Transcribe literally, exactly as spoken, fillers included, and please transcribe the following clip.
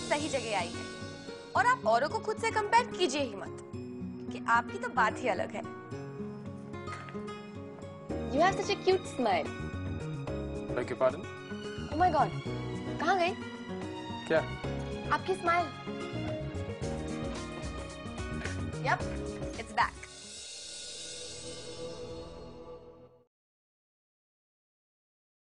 सही जगह आई है। और आप औरों को खुद से कंपेयर कीजिए ही मत, कि आपकी तो बात ही अलग है। You have such a cute smile. Beg your pardon? Oh my God, कहाँ गई? क्या? आपकी स्माइल। Yep, it's back.